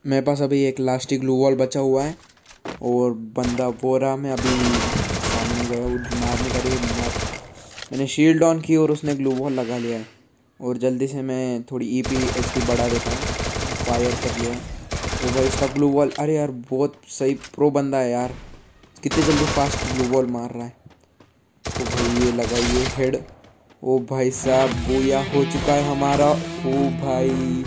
मेरे पास अभी एक लास्टिक ग्लू वॉल बचा हुआ है और बंदा वो रहा। मैं अभी सामने गया मारने का मैंने शील्ड ऑन की और उसने ग्लू वॉल लगा लिया है। और जल्दी से मैं थोड़ी ईपी एचपी बढ़ा देता हूँ। फायर कर लिया तो भाई इसका ग्लू वॉल, अरे यार बहुत सही प्रो बंदा है यार, कितने जल्दी फास्ट ग्लू वॉल मार रहा है। तो भाई ये लगाइए हेड। ओ भाई साहब बूया हो चुका है हमारा। ओ भाई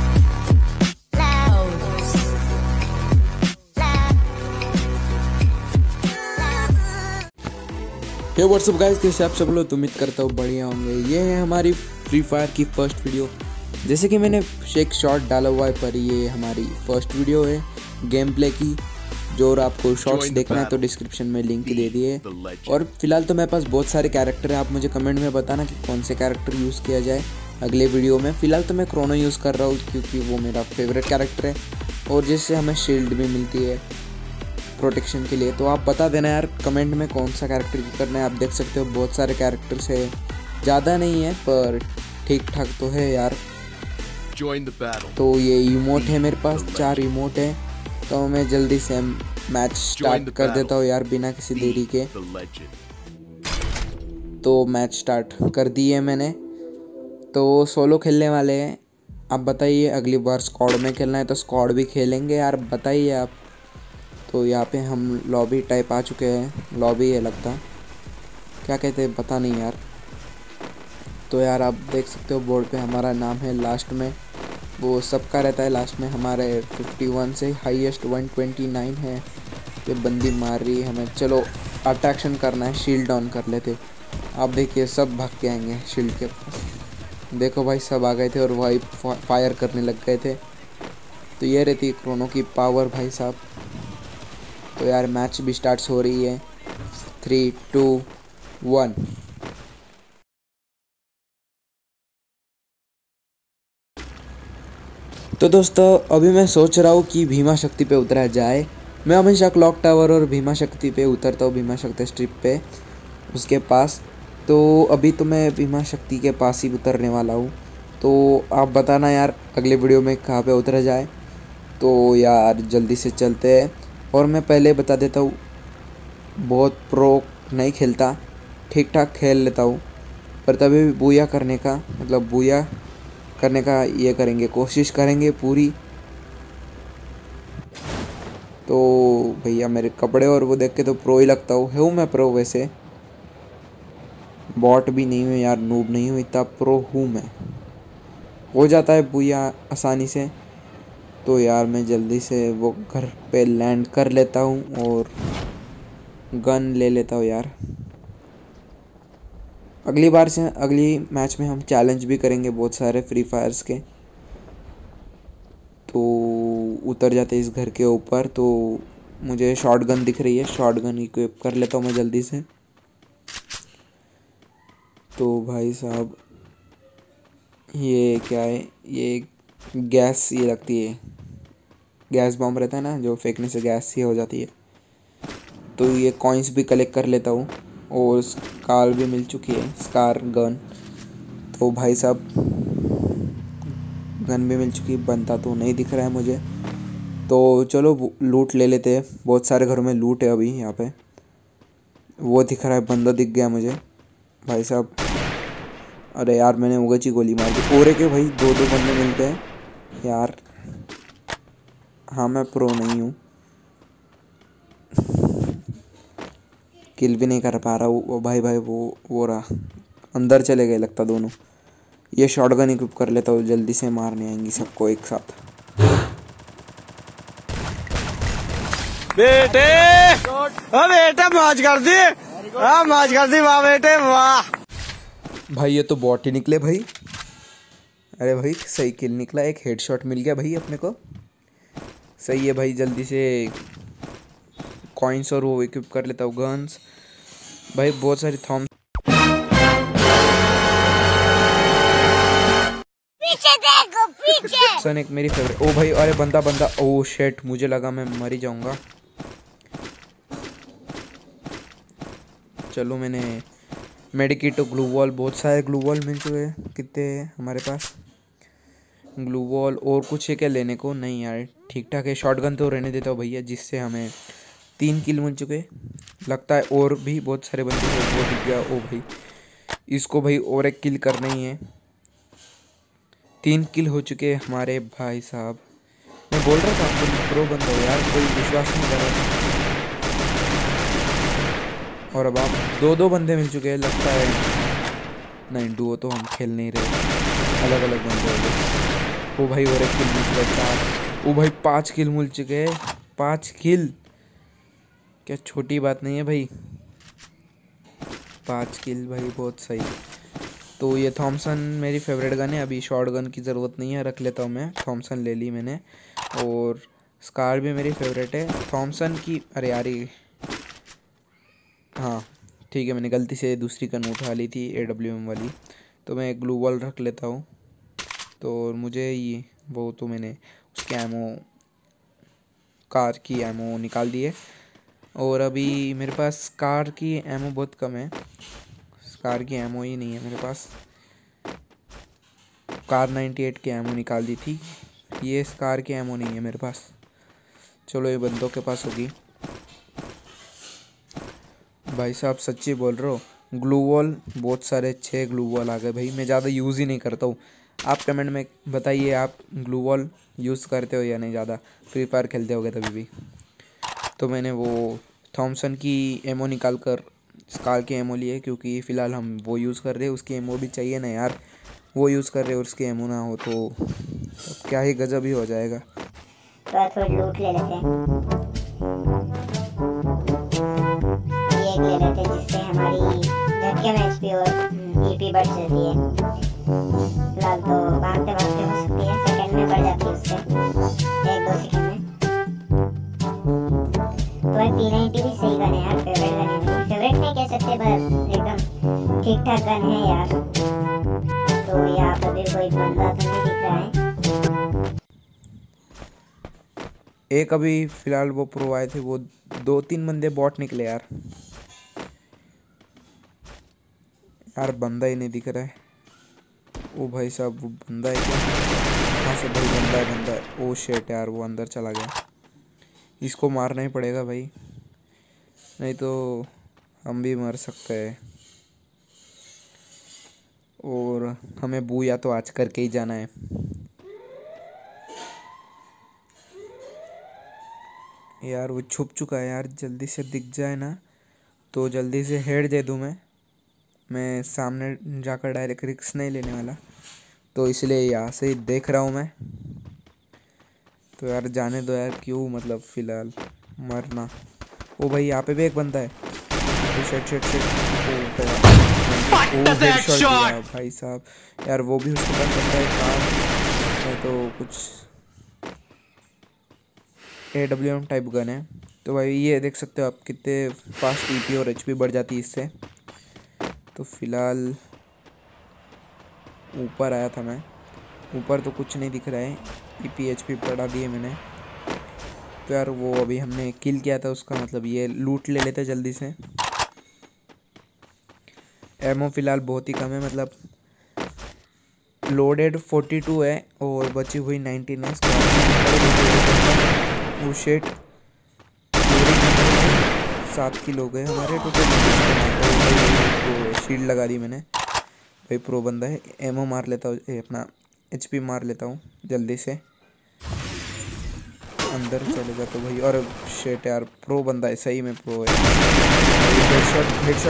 हे व्हाट्सअप गाइस, कैसे आप सब लोग? उम्मीद करता हूँ बढ़िया होंगे। ये है हमारी फ्री फायर की फर्स्ट वीडियो। जैसे कि मैंने एक शॉर्ट डाला हुआ है, पर ये हमारी फर्स्ट वीडियो है गेम प्ले की। जो और आपको शॉर्ट्स देखना है तो डिस्क्रिप्शन में लिंक दे दिए। और फिलहाल तो मेरे पास बहुत सारे कैरेक्टर हैं, आप मुझे कमेंट में बताना कि कौन से कैरेक्टर यूज़ किया जाए अगले वीडियो में। फ़िलहाल तो मैं क्रोनो यूज़ कर रहा हूँ क्योंकि वो मेरा फेवरेट कैरेक्टर है और जिससे हमें शील्ड भी मिलती है प्रोटेक्शन के लिए। तो आप बता देना यार कमेंट में कौन सा कैरेक्टर यूज़ करना है। आप देख सकते हो बहुत सारे कैरेक्टर्स है, ज़्यादा नहीं है पर ठीक ठाक तो है यार। तो ये इमोट है मेरे पास, 4 इमोट है। तो मैं जल्दी से मैच स्टार्ट कर देता हूँ यार बिना किसी देरी के। तो मैच स्टार्ट कर दिए मैंने। तो सोलो खेलने वाले हैं। आप बताइए अगली बार स्क्वाड में खेलना है तो स्क्वाड भी खेलेंगे यार, बताइए आप। तो यहाँ पे हम लॉबी टाइप आ चुके हैं, लॉबी है लगता, क्या कहते हैं पता नहीं यार। तो यार आप देख सकते हो बोर्ड पे हमारा नाम है लास्ट में, वो सबका रहता है लास्ट में। हमारे 51 से हाईएस्ट 129 है। ये बंदी मार रही है हमें, चलो अट्रैक्शन करना है, शील्ड ऑन कर लेते। आप देखिए सब भाग के आएंगे शील्ड के पास। देखो भाई सब आ गए थे और भाई फायर करने लग गए थे। तो ये रहती क्रोनो की पावर भाई साहब। तो यार मैच भी स्टार्ट हो रही है, 3, 2, 1। तो दोस्तों अभी मैं सोच रहा हूँ कि भीमा शक्ति पे उतरा जाए। मैं हमेशा क्लॉक टावर और भीमा शक्ति पे उतरता हूँ, भीमा शक्ति स्ट्रिप पे उसके पास। तो अभी तो मैं भीमा शक्ति के पास ही उतरने वाला हूँ। तो आप बताना यार अगले वीडियो में कहाँ पे उतरा जाए। तो यार जल्दी से चलते हैं। और मैं पहले बता देता हूँ, बहुत प्रो नहीं खेलता, ठीक ठाक खेल लेता हूँ, पर तभी भी बूया करने का मतलब बूया करने का ये करेंगे, कोशिश करेंगे पूरी। तो भैया मेरे कपड़े और वो देख के तो प्रो ही लगता हूँ मैं प्रो, वैसे बॉट भी नहीं हूँ यार, नूब नहीं हूँ, इतना प्रो हूँ मैं। हो जाता है बूया आसानी से। तो यार मैं जल्दी से वो घर पे लैंड कर लेता हूँ और गन ले लेता हूँ यार। अगली बार से अगली मैच में हम चैलेंज भी करेंगे बहुत सारे फ्री फायर्स के। तो उतर जाते इस घर के ऊपर। तो मुझे शॉट गन दिख रही है, शॉट गन इक्विप कर लेता हूँ मैं जल्दी से। तो भाई साहब ये क्या है, ये गैस ये लगती है, गैस बॉम्ब रहता है ना जो फेंकने से गैस ये हो जाती है। तो ये कॉइन्स भी कलेक्ट कर लेता हूँ और स्कार भी मिल चुकी है, स्कार गन। तो भाई साहब गन भी मिल चुकी है, बनता तो नहीं दिख रहा है मुझे। तो चलो लूट ले लेते हैं, बहुत सारे घरों में लूट है अभी यहाँ पे। वो दिख रहा है, बंदा दिख गया मुझे भाई साहब। अरे यार मैंने उगची गोली मार दी। ओरे के भाई 2-2 बंदे मिलते हैं यार। हाँ मैं प्रो नहीं हूँ, किल भी नहीं कर पा रहा हूँ। वो भाई वो रहा, अंदर चले गए लगता दोनों। ये शॉटगन इक्विप कर लेता हूँ, जल्दी से मारने आएंगी सबको एक साथ। बेटे बेटे मौज कर दी, मौज कर दी, वाह बेटे वाह। भाई ये तो बॉट ही निकले भाई। अरे भाई सही किल निकला, एक हेडशॉट मिल गया भाई अपने को, सही है भाई। जल्दी से कॉइन्स और वो इक्विप कर लेता हूँ, गन्स भाई बहुत सारी थॉम्स। पीछे देखो पीछे। सन एक मेरी फेवरेट। ओ भाई अरे बंदा ओ शेट, मुझे लगा मैं मर ही जाऊंगा। चलो मैंने मेडिकेट ग्लू वॉल, बहुत सारे ग्लू वॉल मिल चुके हैं। कितने हैं हमारे पास? ग्लू वॉल और कुछ है क्या लेने को? नहीं यार ठीक ठाक है। शॉटगन तो रहने देता हूँ भैया, जिससे हमें 3 किल मिल चुके। लगता है और भी बहुत सारे बंदे थे। वो दिख गया। ओ भाई इसको भाई और एक किल करना ही है। 3 किल हो चुके हमारे भाई साहब। मैं बोल रहा था आपको प्रो बंदा हो यार, कोई विश्वास नहीं कर रहा। और अब आप 2-2 बंदे मिल चुके हैं लगता है। नहीं डुओ तो हम खेल नहीं रहे, अलग अलग बंदे हो गए। ओ भाई और एक किल मिल चुका है, 4। ओ भाई 5 किल मिल चुके हैं। 5 किल क्या छोटी बात नहीं है भाई। 5 किल भाई बहुत सही। तो ये थॉमसन मेरी फेवरेट गन है। अभी शॉर्ट गन की ज़रूरत नहीं है, रख लेता हूँ मैं। थॉमसन ले ली मैंने। और स्कार भी मेरी फेवरेट है थॉमसन की। अरे यार हाँ ठीक है, मैंने गलती से दूसरी गन उठा ली थी AWM वाली। तो मैं ग्लू वॉल रख लेता हूँ। तो मुझे ये वो तो मैंने उसके एमो, कार की एमो निकाल दी है। और अभी मेरे पास कार की एमो बहुत कम है। कार की एमो ही नहीं है मेरे पास। कार 98 की एमो निकाल दी थी, ये कार की एमो नहीं है मेरे पास। चलो ये बंदों के पास होगी। भाई साहब सच्ची बोल रहे हो, ग्लू वॉल बहुत सारे अच्छे ग्लू वॉल आ गए भाई। मैं ज़्यादा यूज़ ही नहीं करता हूँ। आप कमेंट में बताइए आप ग्लू वॉल यूज़ करते हो या नहीं ज़्यादा। फ्री फायर खेलते होगे तभी भी। तो मैंने वो थॉमसन की एमो निकाल कर स्कार की एमो ली है, क्योंकि फ़िलहाल हम वो यूज़ कर रहे हैं। उसकी एमो भी चाहिए ना यार, वो यूज़ कर रहे और उसकी एमो ना हो तो क्या ही गजब ही हो जाएगा। तो थोड़ी लूट ले लेते हैं, ये एक ले लेते हैं जिससे हमारी झटके में HP और EP बढ़ जाती है। फिलहाल तो भागते भागते हो सकती है, सेकंड में बढ़ जाती है उससे, 1-2 सेकंड में। तो भाई P90 भी सही गन है यार, फेवरेट गन है मेरी। फेवरेट नहीं कह सकते पर एकदम ठीक ठाक गन है यार। तो यहाँ पर भी कोई बंदा तो नहीं दिख रहा है। एक अभी फ़िलहाल वो प्रो आए थे, वो 2-3 बंदे बॉट निकले यार। यार बंदा ही नहीं दिख रहा है। ओ भाई साहब वो बंदा है क्या? कहाँ से भाई? बंदा है, बंदा है। ओ शेट यार वो अंदर चला गया। इसको मारना ही पड़ेगा भाई, नहीं तो हम भी मर सकते हैं। और हमें बूया तो आज करके ही जाना है। यार वो छुप चुका है यार, जल्दी से दिख जाए ना तो जल्दी से हेड दे दूँ मैं सामने जाकर डायरेक्ट रिस्क नहीं लेने वाला, तो इसलिए यहाँ से ही देख रहा हूँ मैं। तो यार जाने दो यार, क्यों मतलब फ़िलहाल मरना। ओ भाई यहाँ पे भी एक बंदा है। Oh shit shit shit. Oh headshot दिया भाई साहब। यार वो भी उसके पास बंदा है। कार में तो कुछ AWM टाइप गन है। तो भाई ये देख सकते हो आप कितने फास्ट EP और HP बढ़ जाती है इससे। तो फिलहाल ऊपर आया था मैं, ऊपर तो कुछ नहीं दिख रहा है। EP HP बढ़ा दिए मैंने। तो यार वो अभी हमने किल किया था उसका, मतलब ये लूट ले लेते जल्दी से। एमो फ़िलहाल बहुत ही कम है, मतलब लोडेड 42 है और बची हुई 19 है। वो शेट 7 किल हो गए हमारे टोटल। शील्ड लगा दी मैंने भाई, प्रो बंदा है। एमओ मार लेता हूँ, अपना HP मार लेता हूँ जल्दी से। अंदर चले जाता भाई। और शेट यार प्रो बंदा है, सही में प्रो है। हेडशॉट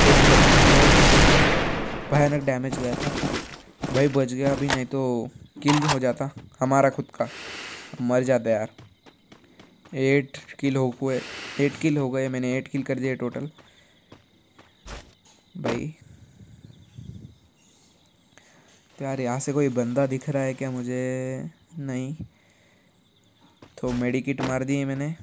भयानक डैमेज गया था भाई, बच गया अभी, नहीं तो किल हो जाता हमारा खुद का, मर जाता यार। 8 किल हो गए, मैंने 8 किल कर दिए टोटल भाई। तो यार यहाँ से कोई बंदा दिख रहा है क्या मुझे? नहीं। तो मेडिकिट मार दिए मैंने।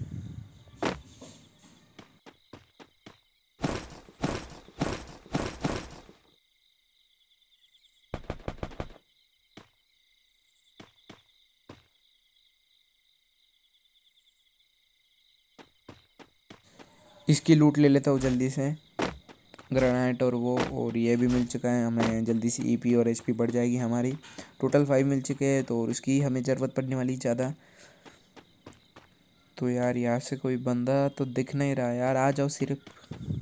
इसकी लूट ले लेता हूँ जल्दी से। ग्रेनाइट और वो, और ये भी मिल चुका है हमें। जल्दी से ईपी और एचपी बढ़ जाएगी हमारी। टोटल 5 मिल चुके हैं, तो और उसकी हमें ज़रूरत पड़ने वाली ज़्यादा। तो यार यहाँ से कोई बंदा तो दिख नहीं रहा यार, आ जाओ, सिर्फ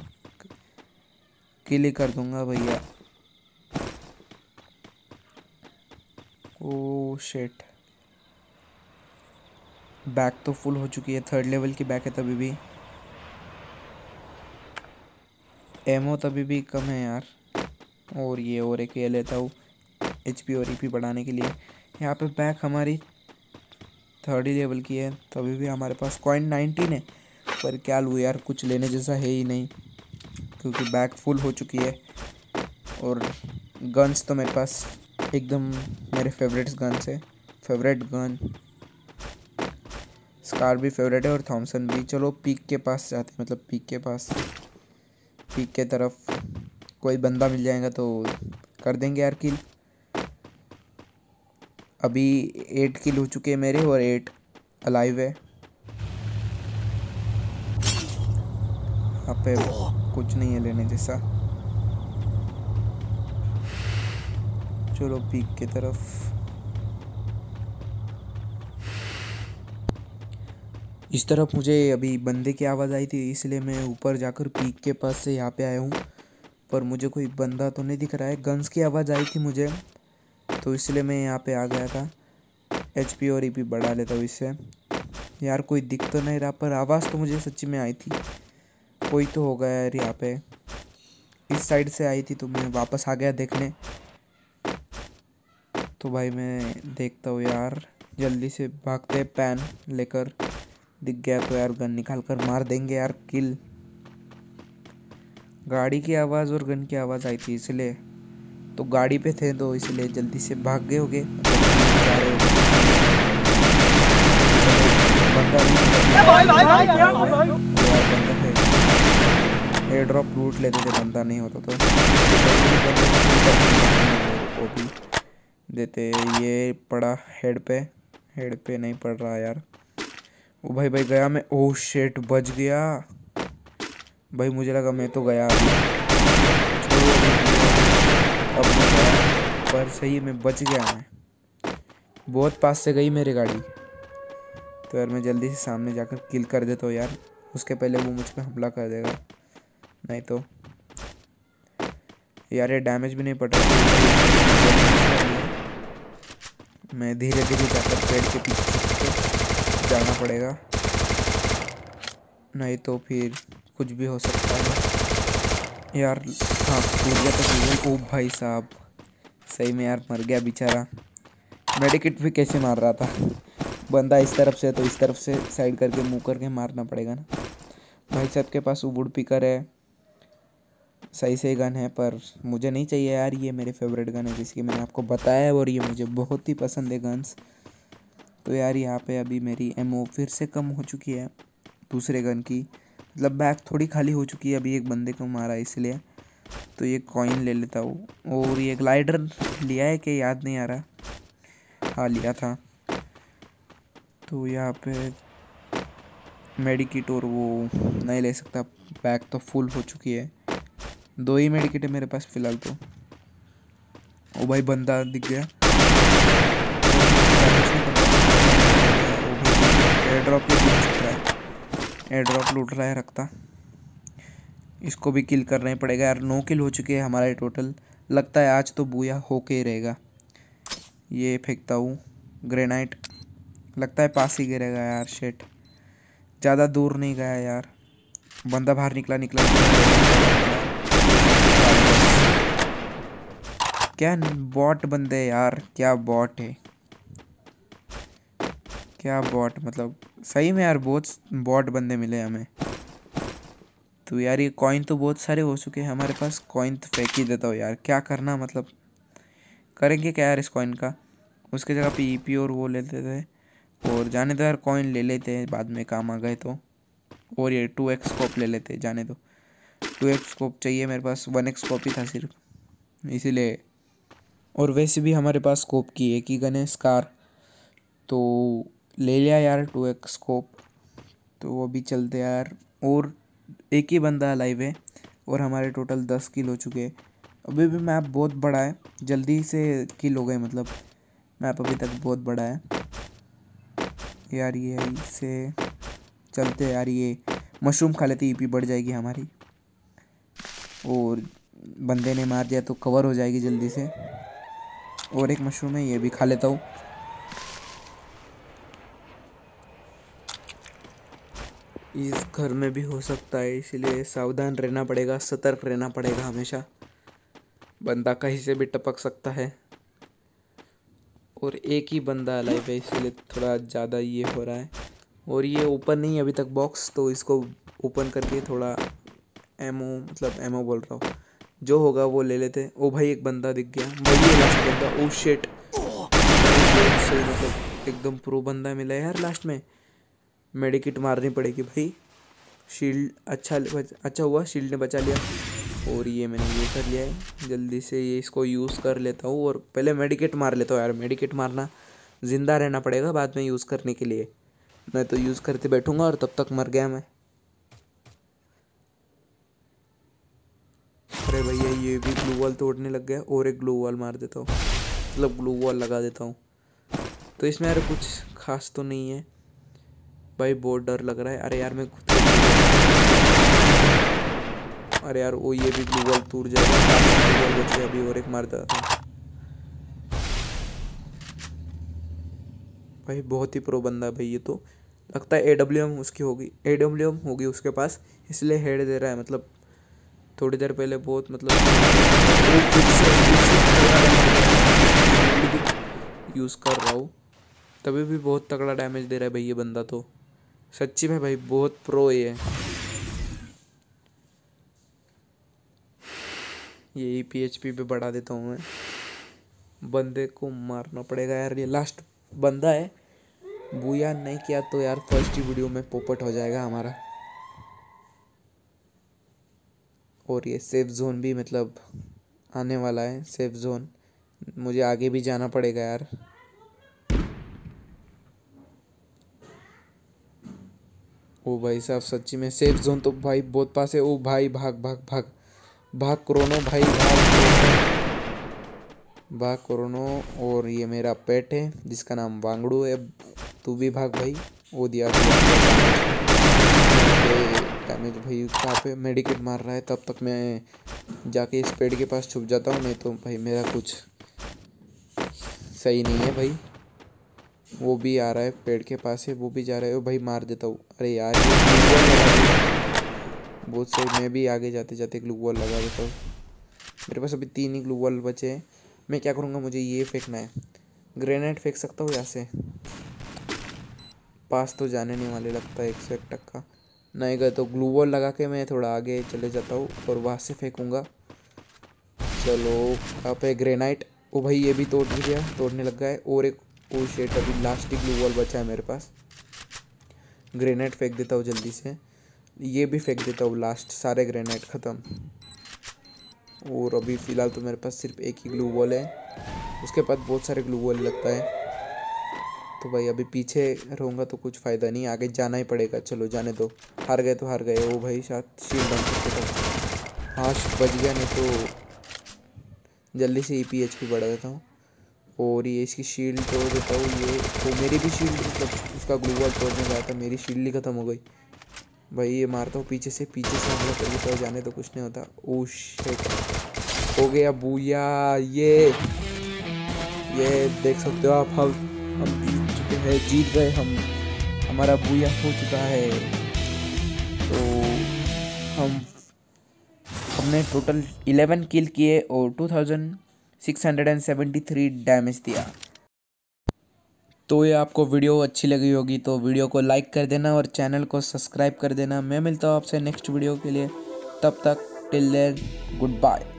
किल ही कर दूंगा भैया। ओ शेट, बैक तो फुल हो चुकी है, 3rd लेवल की बैक है तभी भी। एमओ तभी भी कम है यार। और ये और एक ये लेता हूँ एचपी और ईपी बढ़ाने के लिए। यहाँ पे बैक हमारी 3rd लेवल की है, तभी भी हमारे पास कॉइन 19 है। पर क्या लूँ यार, कुछ लेने जैसा है ही नहीं, क्योंकि बैक फुल हो चुकी है। और गन्स तो मेरे पास एकदम मेरे फेवरेट्स गन्स है। फेवरेट गन स्कार भी फेवरेट है और थॉमसन भी। चलो पीक के पास जाते हैं, मतलब पीक के तरफ कोई बंदा मिल जाएगा तो कर देंगे यार किल। अभी 8 किल हो चुके हैं मेरे और 8 अलाइव है। यहाँ पे कुछ नहीं है लेने जैसा। चलो पीक की तरफ। इस तरफ मुझे अभी बंदे की आवाज़ आई थी, इसलिए मैं ऊपर जाकर पीक के पास से यहाँ पे आया हूँ। पर मुझे कोई बंदा तो नहीं दिख रहा है। गन्स की आवाज़ आई थी मुझे, तो इसलिए मैं यहाँ पे आ गया था। एचपी और ईपी बढ़ा लेता हूँ इससे। यार कोई दिख तो नहीं रहा, पर आवाज़ तो मुझे सच्ची में आई थी। कोई तो होगा यार यहाँ पे। इस साइड से आई थी तो मैं वापस आ गया देखने। तो भाई मैं देखता हूँ यार, जल्दी से भागते पैन लेकर। दिख गया तो यार गन निकाल कर मार देंगे यार किल। गाड़ी की आवाज़ और गन की आवाज़ आई थी इसलिए, तो गाड़ी पे थे तो इसलिए जल्दी से भाग गए होगे। एयर ड्रॉप लूट लेते थे, बंदा नहीं होता तो वो भी देते। ये पड़ा हेड पे नहीं पड़ रहा यार। ओ भाई गया मैं। ओह शेट, बच गया भाई। मुझे लगा मैं तो गया अभी। अब मैं गया, पर सही में बच गया मैं। बहुत पास से गई मेरी गाड़ी। तो यार मैं जल्दी से सामने जाकर किल कर देता हूँ यार, उसके पहले वो मुझ पर हमला कर देगा। नहीं तो यार ये डैमेज भी नहीं पड़ रहा। मैं धीरे धीरे जाकर पेड़ के पीछे जाना पड़ेगा, नहीं तो फिर कुछ भी हो सकता है यार। हाँ टूट गया तो ओ भाई साहब, सही में यार मर गया बेचारा। मेडिकेट भी कैसे मार रहा था बंदा, इस तरफ से तो इस तरफ से साइड करके मुँह करके मारना पड़ेगा ना। भाई साहब के पास वुड पिकर है, सही गन है, पर मुझे नहीं चाहिए यार। ये मेरे फेवरेट गन है जिसकी मैंने आपको बताया है, और ये मुझे बहुत ही पसंद है गन्स। तो यार यहाँ पे अभी मेरी एमओ फिर से कम हो चुकी है दूसरे गन की, मतलब बैग थोड़ी खाली हो चुकी है। अभी एक बंदे को मारा इसलिए। तो ये कॉइन ले लेता हूँ। और ये ग्लाइडर लिया है कि याद नहीं आ रहा, हाँ लिया था। तो यहाँ पे मेडिकिट और वो नहीं ले सकता, बैग तो फुल हो चुकी है। 2 ही मेडिकिट है मेरे पास फ़िलहाल तो। ओ भाई बंदा दिख गया। एयर ड्रॉप लूट रहा है रखता। इसको भी किल करना ही पड़ेगा यार। 9 किल हो चुके हैं हमारे टोटल। लगता है आज तो बूया होके ही रहेगा। ये फेंकता हूँ ग्रेनाइट, लगता है पास ही गिरेगा यार। शेट, ज़्यादा दूर नहीं गया यार। बंदा बाहर निकला। क्या बॉट बंदे यार, क्या बॉट है, क्या बॉट, मतलब सही में यार बहुत बॉट बंदे मिले हमें। तो यार ये कॉइन तो बहुत सारे हो चुके हैं हमारे पास। कॉइन तो फेंक ही देता हूँ यार, क्या करना, मतलब करेंगे क्या यार इस कॉइन का। उसके जगह पे ईपी और वो लेते थे, और जाने दो यार, कॉइन ले लेते हैं बाद में काम आ गए तो। और ये 2x स्कोप ले लेते हैं, जाने दो। 2x स्कोप चाहिए मेरे पास, 1x स्कोप ही था सिर्फ, इसीलिए। और वैसे भी हमारे पास स्कोप की एक ही गन है, स्कार, तो ले लिया यार 2x स्कोप। तो अभी चलते यार। और एक ही बंदा लाइव है, और हमारे टोटल 10 किल हो चुके हैं। अभी भी मैप बहुत बड़ा है, जल्दी से किल हो गए, मतलब मैप अभी तक बहुत बड़ा है यार। ये इससे चलते हैं यार, ये मशरूम खा लेते, ईपी बढ़ जाएगी हमारी, और बंदे ने मार दिया तो कवर हो जाएगी जल्दी से। और एक मशरूम है, ये भी खा लेता हूँ। इस घर में भी हो सकता है, इसलिए सावधान रहना पड़ेगा, सतर्क रहना पड़ेगा हमेशा। बंदा कहीं से भी टपक सकता है, और एक ही बंदा अलाइव है, इसलिए थोड़ा ज़्यादा ये हो रहा है। और ये ओपन नहीं है अभी तक बॉक्स, तो इसको ओपन करके थोड़ा एमओ, मतलब एमओ बोल रहा हूँ, जो होगा वो ले लेते। ओ भाई एक बंदा दिख गया, भाई लास्ट बंदा। ओ शिट, मतलब एकदम प्रो बंदा मिला यार लास्ट में। मेडिकिट मारनी पड़ेगी भाई। शील्ड अच्छा हुआ, शील्ड ने बचा लिया। और ये मैंने ये कर लिया है, जल्दी से ये इसको यूज़ कर लेता हूँ, और पहले मेडिकेट मार लेता हूँ यार। मेडिकेट मारना, ज़िंदा रहना पड़ेगा बाद में यूज़ करने के लिए, मैं तो यूज़ करते बैठूँगा और तब तक मर गया मैं। अरे भैया ये भी ग्लू वॉल तोड़ने लग गया, और एक ग्लू वॉल मार देता हूँ, मतलब ग्लू वॉल लगा देता हूँ। तो इसमें यार कुछ खास तो नहीं है भाई, बहुत डर लग रहा है। अरे यार मैं खुद, अरे यार वो ये भी ग्लू वॉल टूट जाएगा, बचे अभी, और एक मार देता हूँ भाई। बहुत ही प्रो बंदा है भाई ये, तो लगता है AWM उसकी होगी, AWM होगी उसके पास, इसलिए हेड दे रहा है। मतलब थोड़ी देर पहले बहुत, मतलब यूज़ कर रहा हूँ, तभी भी बहुत तगड़ा डैमेज दे रहा है भाई ये बंदा, तो सच्ची में भाई बहुत प्रो है ये। PHP पे बढ़ा देता हूँ मैं, बंदे को मारना पड़ेगा यार। ये लास्ट बंदा है, बूया नहीं किया तो यार फर्स्ट ही वीडियो में पोपट हो जाएगा हमारा। और ये सेफ जोन भी मतलब आने वाला है, सेफ जोन, मुझे आगे भी जाना पड़ेगा यार। ओ भाई साहब सच्ची में सेफ जोन तो भाई बहुत पास है। ओ भाई भाग भाग भाग भाग क्रोनो भाई, भाग क्रोनो। और ये मेरा पेट है जिसका नाम वांगड़ू है, तू भी भाग भाई। वो दिया डैमेज भाई। कहाँ पे मेडिकेट मार रहा है, तब तक मैं जाके इस पेड़ के पास छुप जाता हूँ, नहीं तो भाई मेरा कुछ सही नहीं है भाई। वो भी आ रहा है पेड़ के पास है, वो भी जा रहा है, भाई मार देता हूँ। अरे यार बहुत सही, मैं भी आगे जाते जाते ग्लू वॉल लगा देता हूँ। मेरे पास अभी 3 ही ग्लू वॉल बचे हैं। मैं क्या करूँगा, मुझे ये फेंकना है, ग्रेनेड फेंक सकता हूँ यहाँ से, पास तो जाने नहीं वाले लगता है 101%। नहीं गए तो ग्लू वॉल लगा के मैं थोड़ा आगे चले जाता हूँ और वहाँ से फेंकूँगा। चलो यहाँ पे ग्रेनाइट, ओ भाई ये भी तोड़ दिया, तोड़ने लग गया है। और एक ओ शेट, अभी लास्ट ही ग्लू वॉल बचा है मेरे पास। ग्रेनाइट फेंक देता हूँ जल्दी से, ये भी फेंक देता हूँ, लास्ट सारे ग्रेनाइट ख़त्म। और अभी फ़िलहाल तो मेरे पास सिर्फ एक ही ग्लू वॉल है, उसके बाद बहुत सारे ग्लू वॉल लगता है। तो भाई अभी पीछे रहूँगा तो कुछ फ़ायदा नहीं, आगे जाना ही पड़ेगा। चलो जाने दो, हार गए तो हार गए। ओ भाई शायद शील्ड बन सकते थे, हाँ बच गया, नहीं तो जल्दी से PHP बढ़ा देता हूँ। और ये इसकी शील्ड तोड़ देता हूँ। ये तो मेरी भी शील्ड, मतलब उसका ग्लू वॉल तोड़ने गया था, मेरी शील्ड ही ख़त्म हो गई भाई। ये मारता हूँ पीछे से हमला कर देता हूँ, जाने तो कुछ नहीं होता। ओ शिट, हो गया बूया। ये देख सकते हो आप, हम जीत चुके हैं, जीत गए हम, हमारा बूया हो चुका है। तो हमने टोटल 11 किल किए और 2673 डैमेज दिया। तो ये आपको वीडियो अच्छी लगी होगी तो वीडियो को लाइक कर देना और चैनल को सब्सक्राइब कर देना। मैं मिलता हूँ आपसे नेक्स्ट वीडियो के लिए, तब तक टिल देन गुड बाय।